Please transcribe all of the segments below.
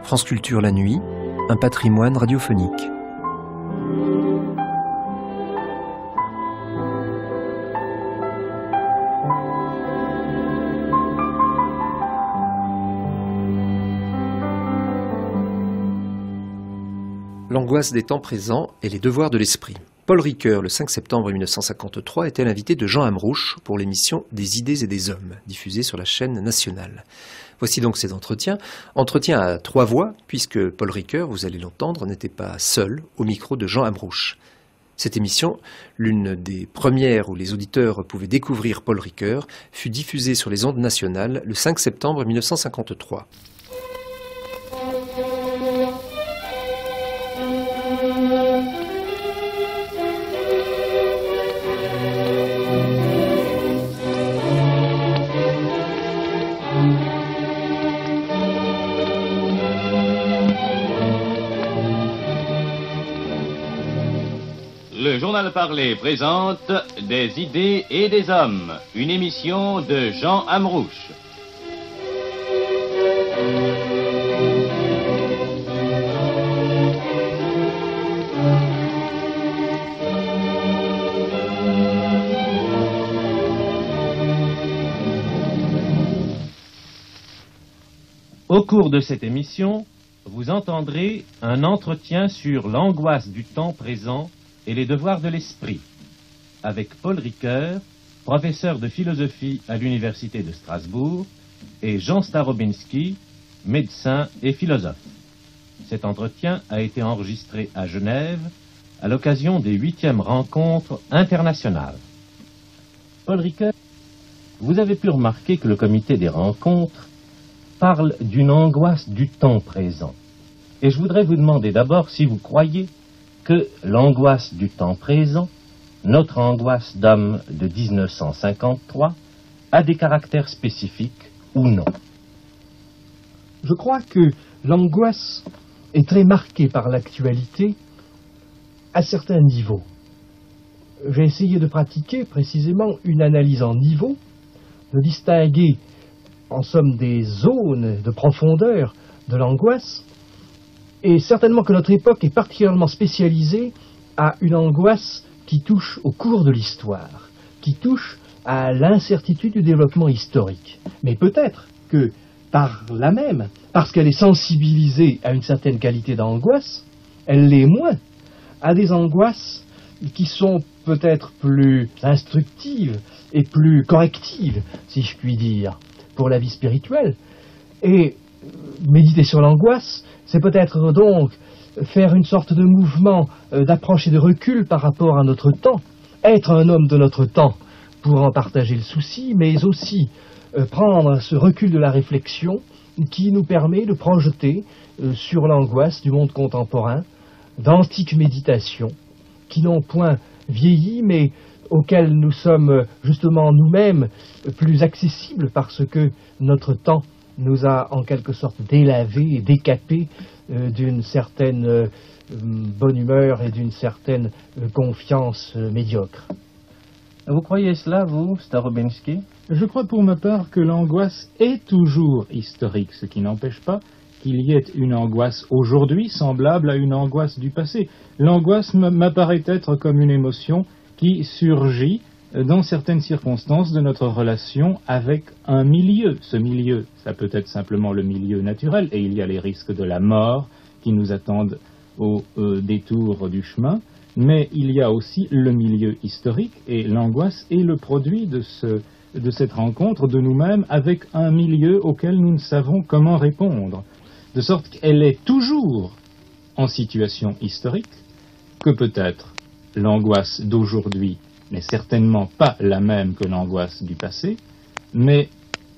France Culture la nuit, un patrimoine radiophonique. L'angoisse des temps présents et les devoirs de l'esprit. Paul Ricoeur, le 5 septembre 1953, était l'invité de Jean Amrouche pour l'émission Des idées et des hommes, diffusée sur la chaîne nationale. Voici donc ces entretiens. Entretiens à 3 voix, puisque Paul Ricoeur, vous allez l'entendre, n'était pas seul au micro de Jean Amrouche. Cette émission, l'une des premières où les auditeurs pouvaient découvrir Paul Ricoeur, fut diffusée sur les ondes nationales le 5 septembre 1953. Le journal parlé présente Des idées et des hommes, une émission de Jean Amrouche. Au cours de cette émission, vous entendrez un entretien sur l'angoisse du temps présent et les devoirs de l'esprit, avec Paul Ricoeur, professeur de philosophie à l'Université de Strasbourg, et Jean Starobinski, médecin et philosophe. Cet entretien a été enregistré à Genève à l'occasion des 8e rencontres internationales. Paul Ricoeur, vous avez pu remarquer que le comité des rencontres parle d'une angoisse du temps présent. Et je voudrais vous demander d'abord si vous croyez que l'angoisse du temps présent, notre angoisse d'homme de 1953, a des caractères spécifiques ou non. Je crois que l'angoisse est très marquée par l'actualité à certains niveaux. J'ai essayé de pratiquer précisément une analyse en niveaux, de distinguer en somme des zones de profondeur de l'angoisse. Et certainement que notre époque est particulièrement spécialisée à une angoisse qui touche au cours de l'histoire, qui touche à l'incertitude du développement historique. Mais peut-être que par là même, parce qu'elle est sensibilisée à une certaine qualité d'angoisse, elle l'est moins à des angoisses qui sont peut-être plus instructives et plus correctives, si je puis dire, pour la vie spirituelle. Et méditer sur l'angoisse, c'est peut-être donc faire une sorte de mouvement d'approche et de recul par rapport à notre temps, être un homme de notre temps pour en partager le souci, mais aussi prendre ce recul de la réflexion qui nous permet de projeter sur l'angoisse du monde contemporain d'antiques méditations qui n'ont point vieilli, mais auxquelles nous sommes justement nous-mêmes plus accessibles parce que notre temps nous a en quelque sorte délavé et décapé d'une certaine bonne humeur et d'une certaine confiance médiocre. Vous croyez cela, vous, Starobinski? Je crois pour ma part que l'angoisse est toujours historique, ce qui n'empêche pas qu'il y ait une angoisse aujourd'hui semblable à une angoisse du passé. L'angoisse m'apparaît être comme une émotion qui surgit dans certaines circonstances de notre relation avec un milieu. Ce milieu, ça peut être simplement le milieu naturel, et il y a les risques de la mort qui nous attendent au détour du chemin, mais il y a aussi le milieu historique, et l'angoisse est le produit de cette rencontre de nous-mêmes avec un milieu auquel nous ne savons comment répondre. De sorte qu'elle est toujours en situation historique, que peut-être l'angoisse d'aujourd'hui n'est certainement pas la même que l'angoisse du passé, mais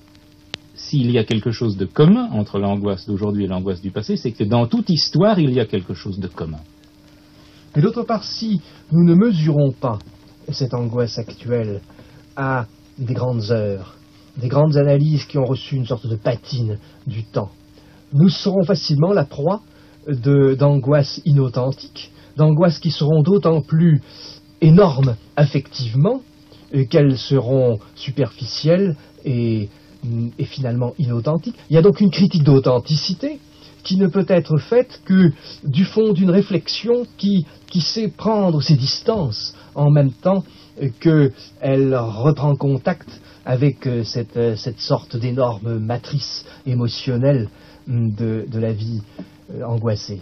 s'il y a quelque chose de commun entre l'angoisse d'aujourd'hui et l'angoisse du passé, c'est que dans toute histoire, il y a quelque chose de commun. Mais d'autre part, si nous ne mesurons pas cette angoisse actuelle à des grandes heures, des grandes analyses qui ont reçu une sorte de patine du temps, nous serons facilement la proie d'angoisses inauthentiques, d'angoisses qui seront d'autant plus énormes affectivement qu'elles seront superficielles et finalement inauthentiques. Il y a donc une critique d'authenticité qui ne peut être faite que du fond d'une réflexion qui sait prendre ses distances en même temps qu'elle reprend contact avec cette sorte d'énorme matrice émotionnelle de la vie angoissée.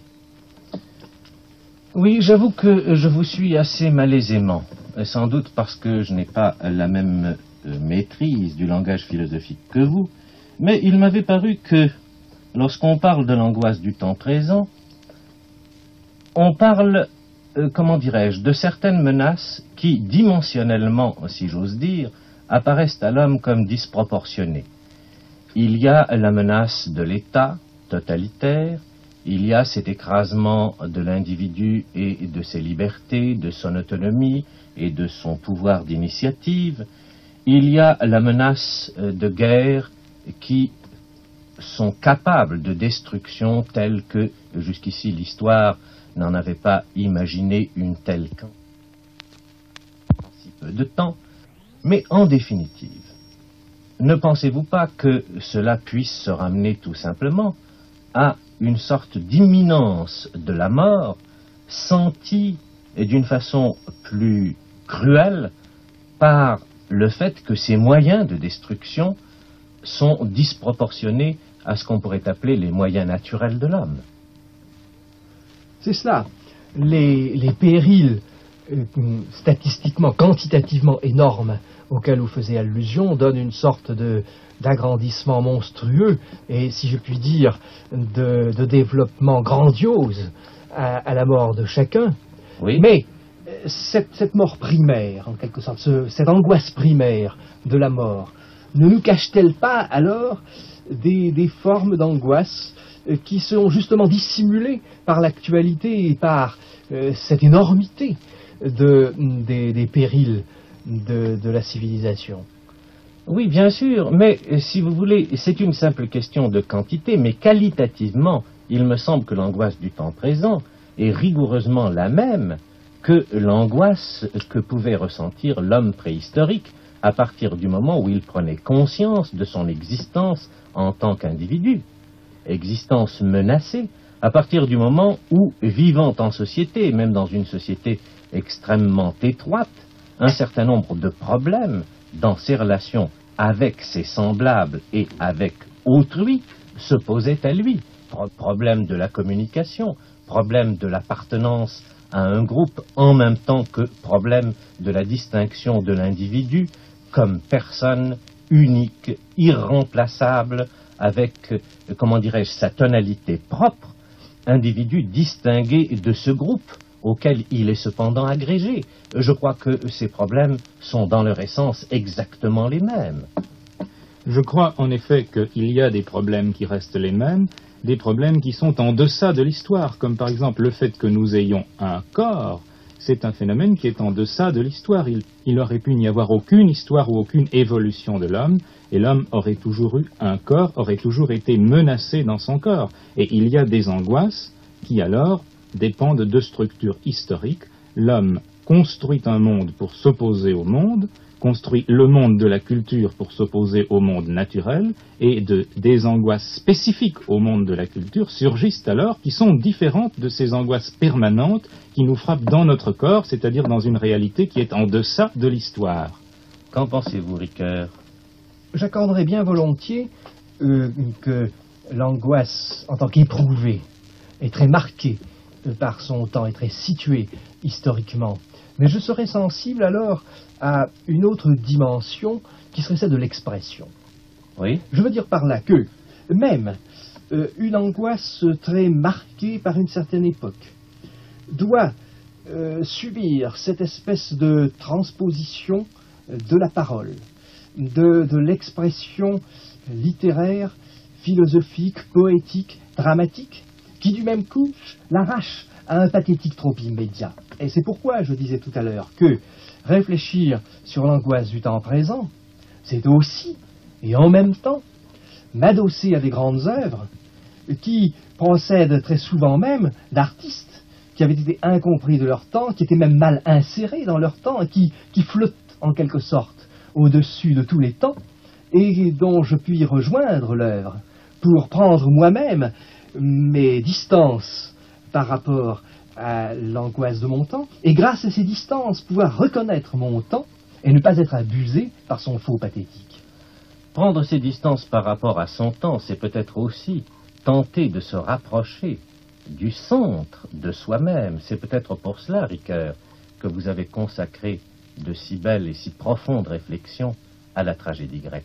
Oui, j'avoue que je vous suis assez malaisément, sans doute parce que je n'ai pas la même maîtrise du langage philosophique que vous, mais il m'avait paru que lorsqu'on parle de l'angoisse du temps présent, on parle, comment dirais-je, de certaines menaces qui, dimensionnellement, si j'ose dire, apparaissent à l'homme comme disproportionnées. Il y a la menace de l'État totalitaire, il y a cet écrasement de l'individu et de ses libertés, de son autonomie et de son pouvoir d'initiative, il y a la menace de guerre qui sont capables de destruction telle que, jusqu'ici, l'histoire n'en avait pas imaginé une telle en si peu de temps. Mais en définitive, ne pensez-vous pas que cela puisse se ramener tout simplement à une sorte d'imminence de la mort, sentie d'une façon plus cruelle par le fait que ces moyens de destruction sont disproportionnés à ce qu'on pourrait appeler les moyens naturels de l'homme? C'est cela. Les périls statistiquement, quantitativement énormes auxquels vous faisiez allusion donnent une sorte d'agrandissement monstrueux et, si je puis dire, de développement grandiose à la mort de chacun. Oui. Mais cette mort primaire, en quelque sorte, cette angoisse primaire de la mort, ne nous cache-t-elle pas alors des formes d'angoisse qui sont justement dissimulées par l'actualité et par cette énormité des périls de la civilisation? Oui, bien sûr, mais si vous voulez, c'est une simple question de quantité, mais qualitativement, il me semble que l'angoisse du temps présent est rigoureusement la même que l'angoisse que pouvait ressentir l'homme préhistorique à partir du moment où il prenait conscience de son existence en tant qu'individu, existence menacée, à partir du moment où, vivant en société, et même dans une société extrêmement étroite, un certain nombre de problèmes dans ses relations avec ses semblables et avec autrui se posaient à lui. Problème de la communication, problème de l'appartenance à un groupe, en même temps que problème de la distinction de l'individu comme personne unique, irremplaçable, avec, comment dirais-je, sa tonalité propre, individu distingué de ce groupe auquel il est cependant agrégé. Je crois que ces problèmes sont dans leur essence exactement les mêmes. Je crois en effet qu'il y a des problèmes qui restent les mêmes, des problèmes qui sont en deçà de l'histoire, comme par exemple le fait que nous ayons un corps. C'est un phénomène qui est en deçà de l'histoire. Il aurait pu n'y avoir aucune histoire ou aucune évolution de l'homme, et l'homme aurait toujours eu un corps, aurait toujours été menacé dans son corps. Et il y a des angoisses qui alors dépendent de structures historiques. L'homme construit un monde pour s'opposer au monde, construit le monde de la culture pour s'opposer au monde naturel, et des angoisses spécifiques au monde de la culture surgissent alors, qui sont différentes de ces angoisses permanentes qui nous frappent dans notre corps, c'est-à-dire dans une réalité qui est en deçà de l'histoire. Qu'en pensez-vous, Ricoeur? J'accorderais bien volontiers que l'angoisse, en tant qu'éprouvée, est très marquée par son temps, est très située historiquement. Mais je serais sensible alors à une autre dimension qui serait celle de l'expression. Oui. Je veux dire par là que même une angoisse très marquée par une certaine époque doit subir cette espèce de transposition de la parole, de l'expression littéraire, philosophique, poétique, dramatique, qui du même coup l'arrache à un pathétique trop immédiat. Et c'est pourquoi je disais tout à l'heure que réfléchir sur l'angoisse du temps présent, c'est aussi, et en même temps, m'adosser à des grandes œuvres qui procèdent très souvent même d'artistes qui avaient été incompris de leur temps, qui étaient même mal insérés dans leur temps, qui flottent en quelque sorte au-dessus de tous les temps, et dont je puis rejoindre l'œuvre pour prendre moi-même mes distances par rapport à l'angoisse de mon temps, et grâce à ces distances, pouvoir reconnaître mon temps et ne pas être abusé par son faux pathétique. Prendre ses distances par rapport à son temps, c'est peut-être aussi tenter de se rapprocher du centre de soi-même. C'est peut-être pour cela, Ricoeur, que vous avez consacré de si belles et si profondes réflexions à la tragédie grecque.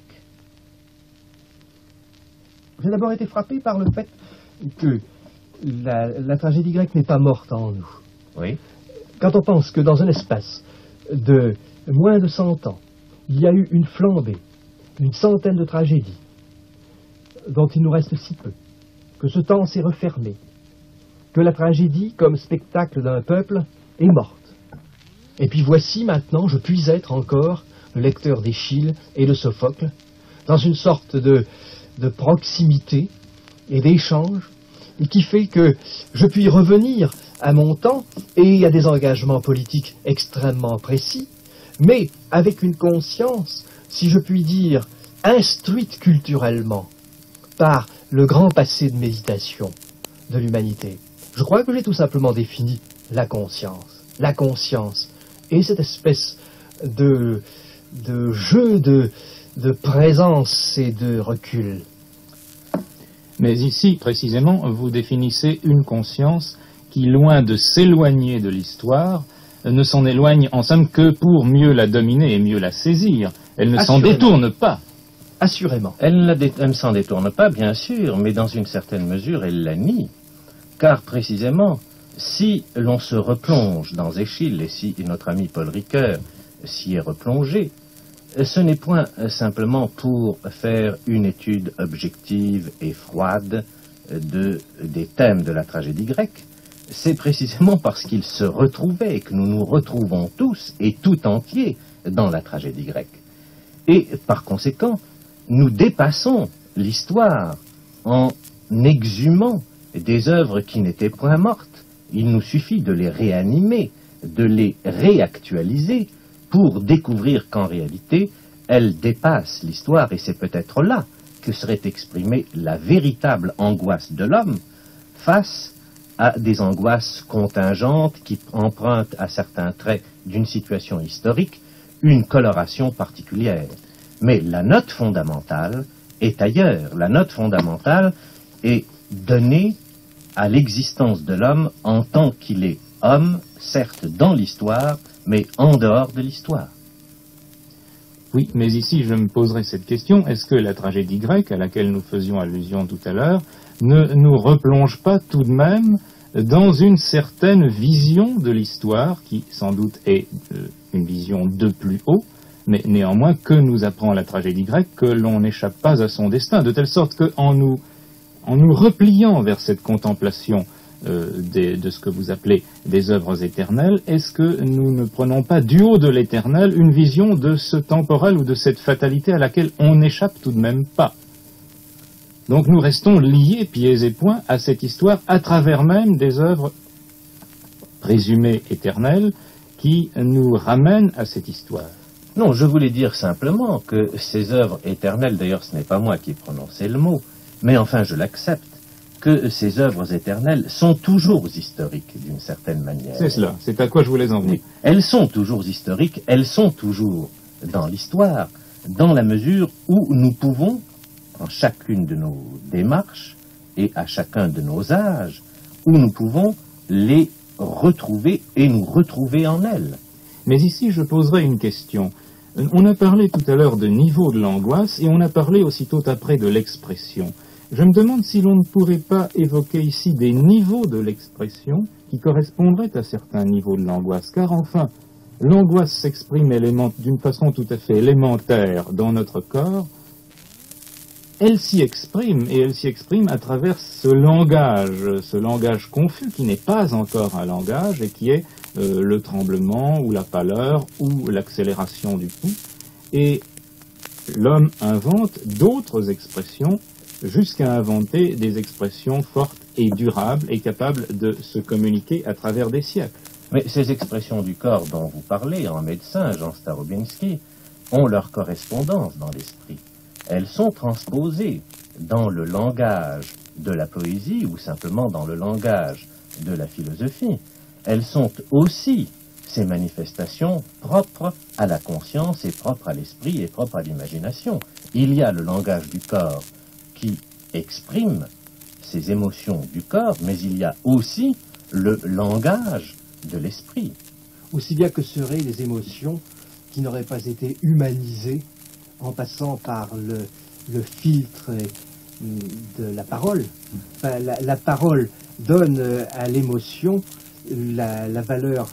J'ai d'abord été frappé par le fait que la tragédie grecque n'est pas morte en nous. Oui. Quand on pense que dans un espace de moins de 100 ans, il y a eu une flambée, une centaine de tragédies, dont il nous reste si peu, que ce temps s'est refermé, que la tragédie, comme spectacle d'un peuple, est morte. Et puis voici maintenant, je puis être encore le lecteur d'Échille et de Sophocle, dans une sorte de proximité et d'échange, et qui fait que je puis revenir à mon temps et à des engagements politiques extrêmement précis, mais avec une conscience, si je puis dire, instruite culturellement par le grand passé de méditation de l'humanité. Je crois que j'ai tout simplement défini la conscience. La conscience et cette espèce de jeu de présence et de recul. Mais ici, précisément, vous définissez une conscience qui, loin de s'éloigner de l'histoire, ne s'en éloigne en somme que pour mieux la dominer et mieux la saisir. Elle ne s'en détourne pas. Assurément. Elle ne s'en détourne pas, bien sûr, mais dans une certaine mesure, elle la nie. Car, précisément, si l'on se replonge dans Échille, et si notre ami Paul Ricoeur s'y est replongé, ce n'est point simplement pour faire une étude objective et froide des thèmes de la tragédie grecque, c'est précisément parce qu'il se retrouvait, que nous nous retrouvons tous et tout entiers dans la tragédie grecque. Et par conséquent, nous dépassons l'histoire en exhumant des œuvres qui n'étaient point mortes. Il nous suffit de les réanimer, de les réactualiser pour découvrir qu'en réalité, elles dépassent l'histoire, et c'est peut-être là que serait exprimée la véritable angoisse de l'homme face à des angoisses contingentes qui empruntent à certains traits d'une situation historique une coloration particulière. Mais la note fondamentale est ailleurs. La note fondamentale est donnée à l'existence de l'homme en tant qu'il est homme, certes dans l'histoire, mais en dehors de l'histoire. Oui, mais ici je me poserai cette question, est-ce que la tragédie grecque, à laquelle nous faisions allusion tout à l'heure, ne nous replonge pas tout de même dans une certaine vision de l'histoire, qui sans doute est une vision de plus haut, mais néanmoins que nous apprend la tragédie grecque, que l'on n'échappe pas à son destin, de telle sorte qu'en nous repliant vers cette contemplation de ce que vous appelez des œuvres éternelles, est-ce que nous ne prenons pas du haut de l'éternel une vision de ce temporel ou de cette fatalité à laquelle on n'échappe tout de même pas? Donc nous restons liés, pieds et poings, à cette histoire à travers même des œuvres présumées éternelles qui nous ramènent à cette histoire. Non, je voulais dire simplement que ces œuvres éternelles, d'ailleurs ce n'est pas moi qui ai prononcé le mot, mais enfin je l'accepte, que ces œuvres éternelles sont toujours historiques d'une certaine manière. C'est cela, c'est à quoi je voulais en venir. Elles sont toujours historiques, elles sont toujours dans l'histoire, dans la mesure où nous pouvons, en chacune de nos démarches et à chacun de nos âges, où nous pouvons les retrouver et nous retrouver en elles. Mais ici, je poserai une question. On a parlé tout à l'heure de niveau de l'angoisse et on a parlé aussitôt après de l'expression. Je me demande si l'on ne pourrait pas évoquer ici des niveaux de l'expression qui correspondraient à certains niveaux de l'angoisse, car enfin, l'angoisse s'exprime d'une façon tout à fait élémentaire dans notre corps. Elle s'y exprime, et elle s'y exprime à travers ce langage confus qui n'est pas encore un langage et qui est le tremblement ou la pâleur ou l'accélération du pouls. Et l'homme invente d'autres expressions jusqu'à inventer des expressions fortes et durables et capables de se communiquer à travers des siècles. Mais ces expressions du corps dont vous parlez en médecin, Jean Starobinski, ont leur correspondance dans l'esprit. Elles sont transposées dans le langage de la poésie ou simplement dans le langage de la philosophie. Elles sont aussi ces manifestations propres à la conscience et propres à l'esprit et propres à l'imagination. Il y a le langage du corps qui exprime ces émotions du corps, mais il y a aussi le langage de l'esprit. Aussi bien que seraient les émotions qui n'auraient pas été humanisées en passant par le filtre de la parole. Enfin, la parole donne à l'émotion la valeur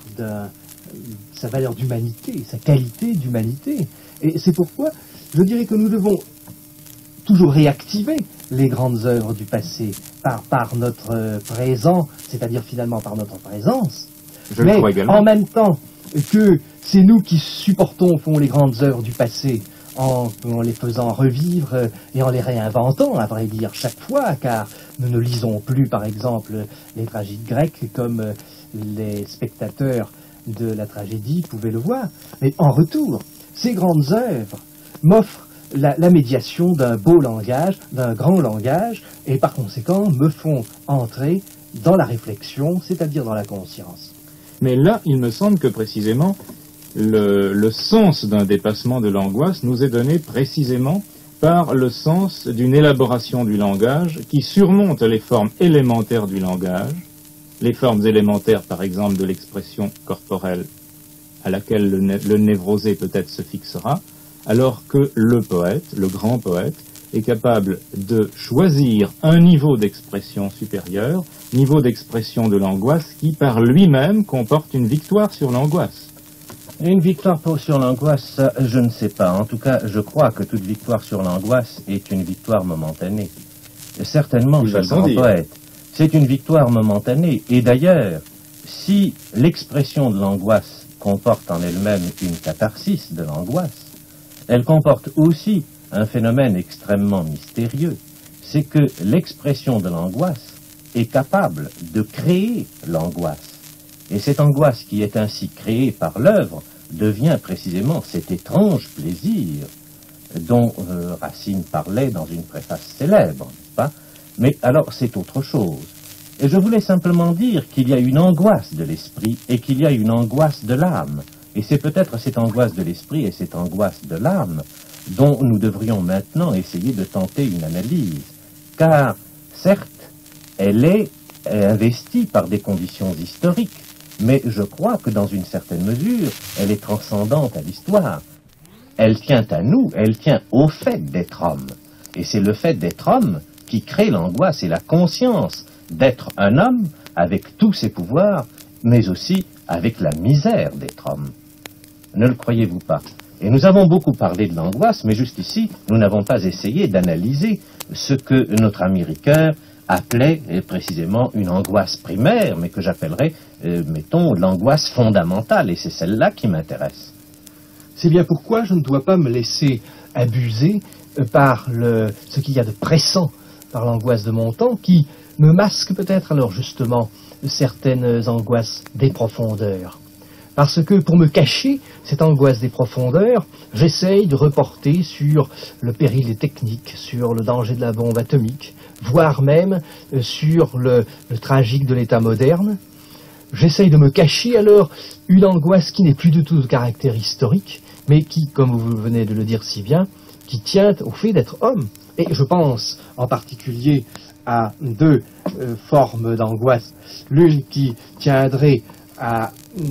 sa valeur d'humanité, sa qualité d'humanité. Et c'est pourquoi je dirais que nous devons toujours réactiver les grandes œuvres du passé par notre présent, c'est-à-dire finalement par notre présence. Je le crois également. En même temps que c'est nous qui supportons au fond les grandes œuvres du passé en les faisant revivre et en les réinventant, à vrai dire, chaque fois, car nous ne lisons plus, par exemple, les tragédies grecques comme les spectateurs de la tragédie pouvaient le voir. Mais en retour, ces grandes œuvres m'offrent la médiation d'un beau langage, d'un grand langage, et par conséquent me font entrer dans la réflexion, c'est-à-dire dans la conscience. Mais là, il me semble que précisément, le sens d'un dépassement de l'angoisse nous est donné précisément par le sens d'une élaboration du langage qui surmonte les formes élémentaires du langage, les formes élémentaires, par exemple, de l'expression corporelle à laquelle le névrosé peut-être se fixera, alors que le poète, le grand poète, est capable de choisir un niveau d'expression supérieur, niveau d'expression de l'angoisse qui, par lui-même, comporte une victoire sur l'angoisse. Une victoire sur l'angoisse, ça, je ne sais pas. En tout cas, je crois que toute victoire sur l'angoisse est une victoire momentanée. Et certainement, chez le grand poète, c'est une victoire momentanée. Et d'ailleurs, si l'expression de l'angoisse comporte en elle-même une catharsis de l'angoisse, elle comporte aussi un phénomène extrêmement mystérieux. C'est que l'expression de l'angoisse est capable de créer l'angoisse. Et cette angoisse qui est ainsi créée par l'œuvre devient précisément cet étrange plaisir dont Racine parlait dans une préface célèbre, n'est-ce pas? Mais alors c'est autre chose. Et je voulais simplement dire qu'il y a une angoisse de l'esprit et qu'il y a une angoisse de l'âme. Et c'est peut-être cette angoisse de l'esprit et cette angoisse de l'âme dont nous devrions maintenant essayer de tenter une analyse. Car, certes, elle est investie par des conditions historiques, mais je crois que dans une certaine mesure, elle est transcendante à l'histoire. Elle tient à nous, elle tient au fait d'être homme. Et c'est le fait d'être homme qui crée l'angoisse et la conscience d'être un homme avec tous ses pouvoirs, mais aussi avec la misère d'être homme. Ne le croyez-vous pas? Et nous avons beaucoup parlé de l'angoisse, mais juste ici, nous n'avons pas essayé d'analyser ce que notre ami Ricoeur appelait précisément une angoisse primaire, mais que j'appellerais, mettons, l'angoisse fondamentale, et c'est celle-là qui m'intéresse. C'est bien pourquoi je ne dois pas me laisser abuser par ce qu'il y a de pressant, par l'angoisse de mon temps, qui me masque peut-être alors justement certaines angoisses des profondeurs. Parce que pour me cacher cette angoisse des profondeurs, j'essaye de reporter sur le péril des techniques, sur le danger de la bombe atomique, voire même sur le tragique de l'état moderne. J'essaye de me cacher alors une angoisse qui n'est plus du tout de caractère historique, mais qui, comme vous venez de le dire si bien, qui tient au fait d'être homme. Et je pense en particulier à deux formes d'angoisse. L'une qui tiendrait à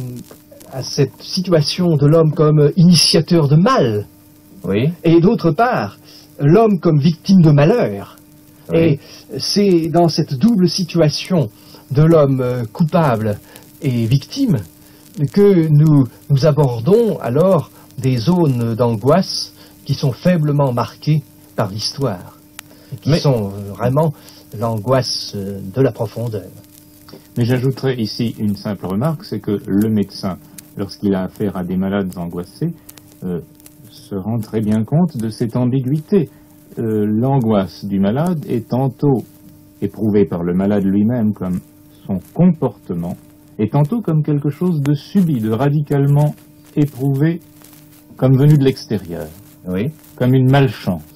cette situation de l'homme comme initiateur de mal, oui. Et d'autre part, l'homme comme victime de malheur. Oui. Et c'est dans cette double situation de l'homme coupable et victime que nous abordons alors des zones d'angoisse qui sont faiblement marquées par l'histoire, et qui sont vraiment l'angoisse de la profondeur. Mais j'ajouterais ici une simple remarque, c'est que le médecin, lorsqu'il a affaire à des malades angoissés, se rend très bien compte de cette ambiguïté. L'angoisse du malade est tantôt éprouvée par le malade lui-même comme son comportement, et tantôt comme quelque chose de subi, de radicalement éprouvé comme venu de l'extérieur, Oui. comme une malchance.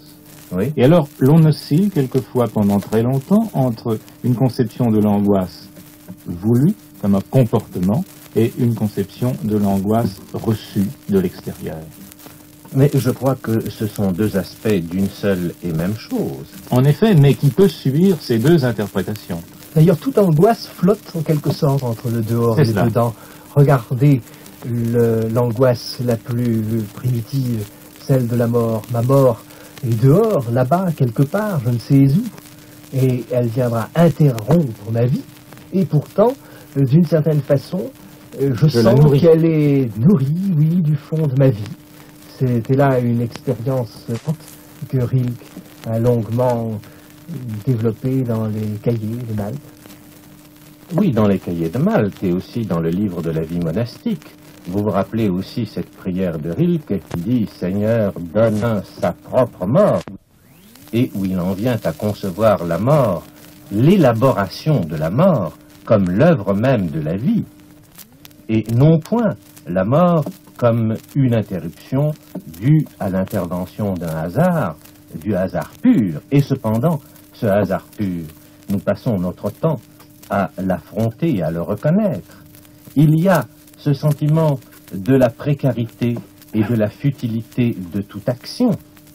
Oui. Et alors, l'on oscille quelquefois pendant très longtemps entre une conception de l'angoisse voulue, comme un comportement, et une conception de l'angoisse reçue de l'extérieur. Mais je crois que ce sont deux aspects d'une seule et même chose. En effet, mais qui peut subir ces deux interprétations. D'ailleurs, toute angoisse flotte en quelque sorte entre le dehors et le dedans. Regardez l'angoisse la plus primitive, celle de la mort. Ma mort est dehors, là-bas, quelque part, je ne sais où. Et elle viendra interrompre ma vie. Et pourtant, d'une certaine façon, je sens qu'elle est nourrie, oui, du fond de ma vie. C'était là une expérience que Rilke a longuement développée dans les cahiers de Malte. Oui, dans les cahiers de Malte et aussi dans le livre de la vie monastique. Vous vous rappelez aussi cette prière de Rilke qui dit « Seigneur, donne sa propre mort » et où il en vient à concevoir la mort, l'élaboration de la mort comme l'œuvre même de la vie, et non point la mort comme une interruption due à l'intervention d'un hasard, du hasard pur. Et cependant, ce hasard pur, nous passons notre temps à l'affronter et à le reconnaître. Il y a ce sentiment de la précarité et de la futilité de toute action.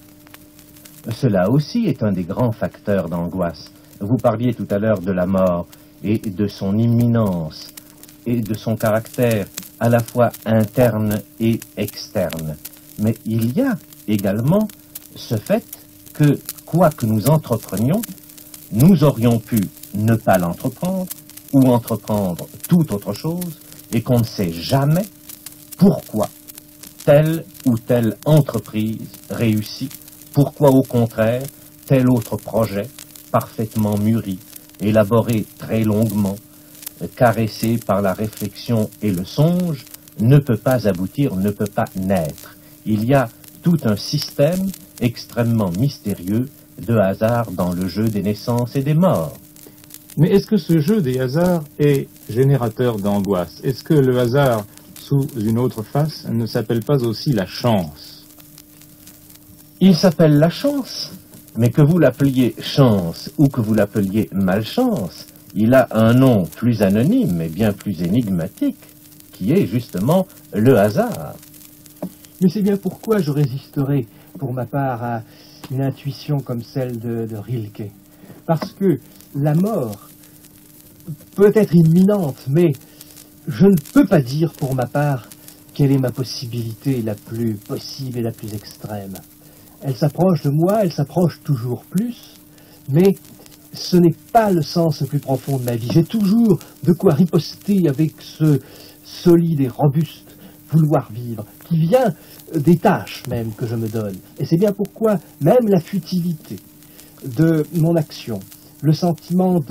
Cela aussi est un des grands facteurs d'angoisse. Vous parliez tout à l'heure de la mort et de son imminence et de son caractère à la fois interne et externe. Mais il y a également ce fait que, quoi que nous entreprenions, nous aurions pu ne pas l'entreprendre ou entreprendre toute autre chose et qu'on ne sait jamais pourquoi telle ou telle entreprise réussit, pourquoi au contraire tel autre projet parfaitement mûri, élaboré très longuement, caressé par la réflexion et le songe, ne peut pas aboutir, ne peut pas naître. Il y a tout un système extrêmement mystérieux de hasard dans le jeu des naissances et des morts. Mais est-ce que ce jeu des hasards est générateur d'angoisse? Est-ce que le hasard, sous une autre face, ne s'appelle pas aussi la chance? Il s'appelle la chance, mais que vous l'appeliez chance ou que vous l'appeliez malchance, il a un nom plus anonyme et bien plus énigmatique, qui est justement le hasard. Mais c'est bien pourquoi je résisterai, pour ma part, à une intuition comme celle de Rilke. Parce que la mort peut être imminente, mais je ne peux pas dire, pour ma part, quelle est ma possibilité la plus possible et la plus extrême. Elle s'approche de moi, elle s'approche toujours plus, mais ce n'est pas le sens le plus profond de ma vie. J'ai toujours de quoi riposter avec ce solide et robuste vouloir vivre, qui vient des tâches même que je me donne. Et c'est bien pourquoi même la futilité de mon action, le sentiment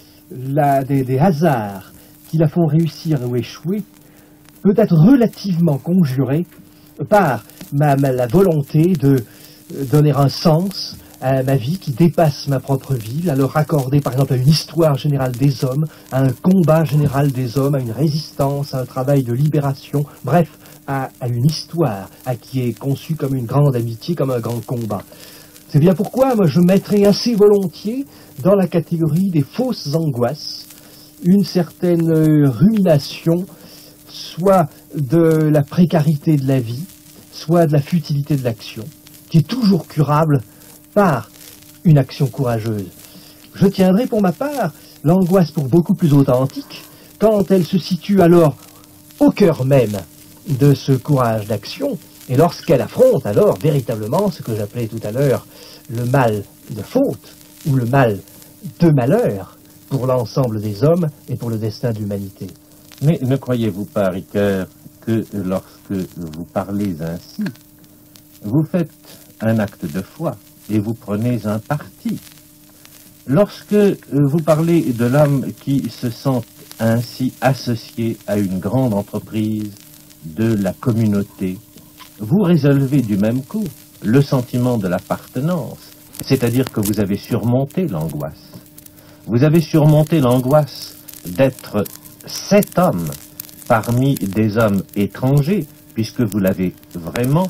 des hasards qui la font réussir ou échouer, peut être relativement conjuré par la volonté de donner un sens à ma vie qui dépasse ma propre vie, à le raccorder par exemple à une histoire générale des hommes, à un combat général des hommes, à une résistance, à un travail de libération, bref, à une histoire qui est conçue comme une grande amitié, comme un grand combat. C'est bien pourquoi moi je mettrais assez volontiers dans la catégorie des fausses angoisses une certaine rumination, soit de la précarité de la vie, soit de la futilité de l'action, qui est toujours curable par une action courageuse. Je tiendrai pour ma part l'angoisse pour beaucoup plus authentique, quand elle se situe alors au cœur même de ce courage d'action, et lorsqu'elle affronte alors véritablement ce que j'appelais tout à l'heure le mal de faute, ou le mal de malheur, pour l'ensemble des hommes et pour le destin de l'humanité. Mais ne croyez-vous pas, Ricoeur, que lorsque vous parlez ainsi, vous faites un acte de foi et vous prenez un parti? Lorsque vous parlez de l'homme qui se sent ainsi associé à une grande entreprise de la communauté, vous résolvez du même coup le sentiment de l'appartenance, c'est-à-dire que vous avez surmonté l'angoisse. Vous avez surmonté l'angoisse d'être cet homme parmi des hommes étrangers, puisque vous l'avez vraiment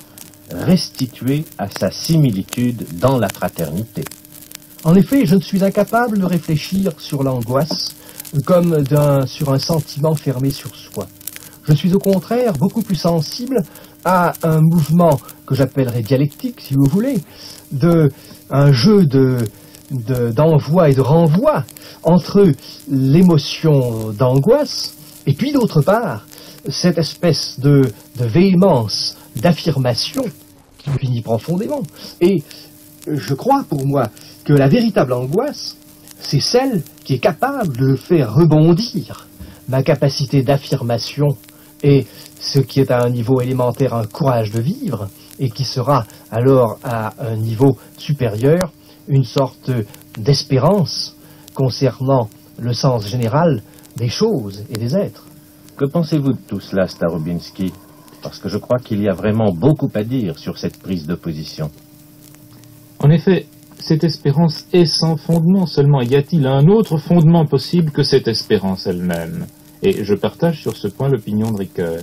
restituée à sa similitude dans la fraternité. En effet, je ne suis incapable de réfléchir sur l'angoisse comme sur un sentiment fermé sur soi. Je suis au contraire beaucoup plus sensible à un mouvement que j'appellerais dialectique, si vous voulez, un jeu d'envoi et de renvoi entre l'émotion d'angoisse et puis d'autre part cette espèce de véhémence, d'affirmation qui me finit profondément. Et je crois pour moi que la véritable angoisse, c'est celle qui est capable de faire rebondir ma capacité d'affirmation et ce qui est à un niveau élémentaire un courage de vivre et qui sera alors à un niveau supérieur une sorte d'espérance concernant le sens général des choses et des êtres. Que pensez-vous de tout cela, Starobinski? Parce que je crois qu'il y a vraiment beaucoup à dire sur cette prise de position. En effet, cette espérance est sans fondement. Seulement, y a-t-il un autre fondement possible que cette espérance elle-même? Et je partage sur ce point l'opinion de Ricoeur.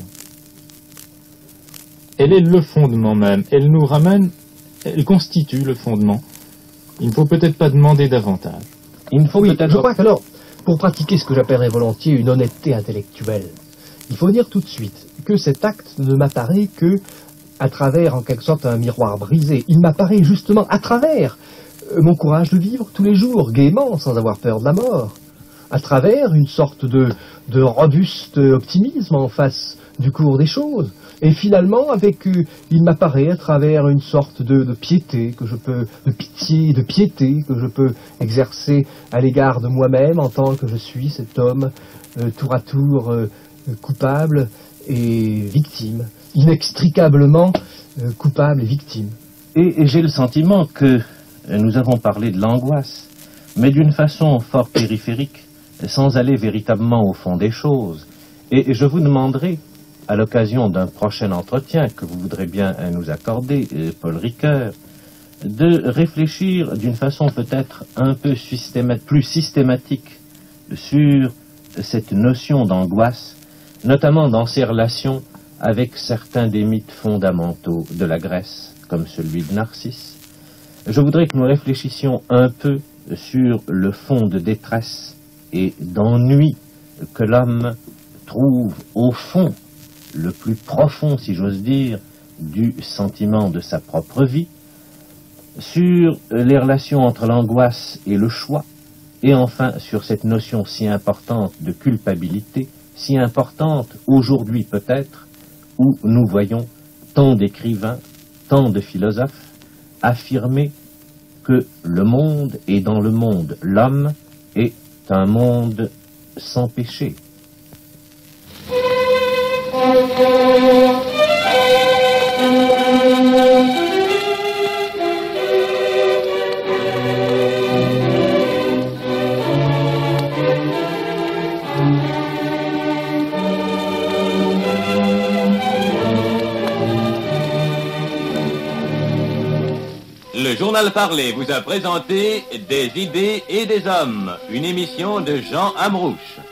Elle est le fondement même. Elle nous ramène, elle constitue le fondement. Il ne faut peut-être pas demander davantage. Je crois qu'alors, pour pratiquer ce que j'appellerais volontiers une honnêteté intellectuelle, il faut dire tout de suite que cet acte ne m'apparaît que à travers, en quelque sorte, un miroir brisé. Il m'apparaît justement à travers mon courage de vivre tous les jours, gaiement, sans avoir peur de la mort, à travers une sorte de robuste optimisme en face du cours des choses. Et finalement, il m'apparaît à travers une sorte de piété de pitié, de piété que je peux exercer à l'égard de moi-même en tant que je suis cet homme tour à tour coupable et victime, inextricablement coupable et victime. Et j'ai le sentiment que nous avons parlé de l'angoisse, mais d'une façon fort périphérique, sans aller véritablement au fond des choses. Et je vous demanderai, à l'occasion d'un prochain entretien que vous voudrez bien nous accorder, Paul Ricoeur, de réfléchir d'une façon peut-être un peu plus systématique sur cette notion d'angoisse, notamment dans ses relations avec certains des mythes fondamentaux de la Grèce, comme celui de Narcisse. Je voudrais que nous réfléchissions un peu sur le fond de détresse et d'ennui que l'homme trouve au fond, le plus profond, si j'ose dire, du sentiment de sa propre vie, sur les relations entre l'angoisse et le choix, et enfin sur cette notion si importante de culpabilité, si importante aujourd'hui peut-être, où nous voyons tant d'écrivains, tant de philosophes affirmer que le monde et dans le monde l'homme est un monde sans péché. Le journal parlé vous a présenté Des idées et des hommes, une émission de Jean Amrouche.